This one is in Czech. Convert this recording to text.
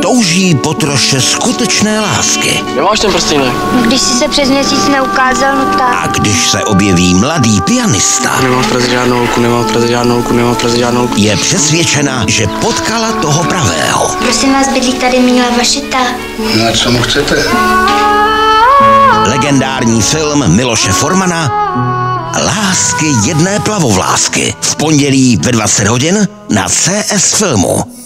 touží po troše skutečné lásky. Kde máš ten prstýnek? Když jsi se přes měsíc neukázal, no tak. A když se objeví mladý pianista, Nemám v Praze žádnou holku, nemám v Praze žádnou holku, nemám v Praze žádnou holku. je přesvědčena, že potkala toho pravého. Prosím vás, bydlí tady Míla Vašita. No a co mu chcete? Legendární film Miloše Formana Lásky jedné plavovlásky. V pondělí ve 20 hodin na CS Filmu.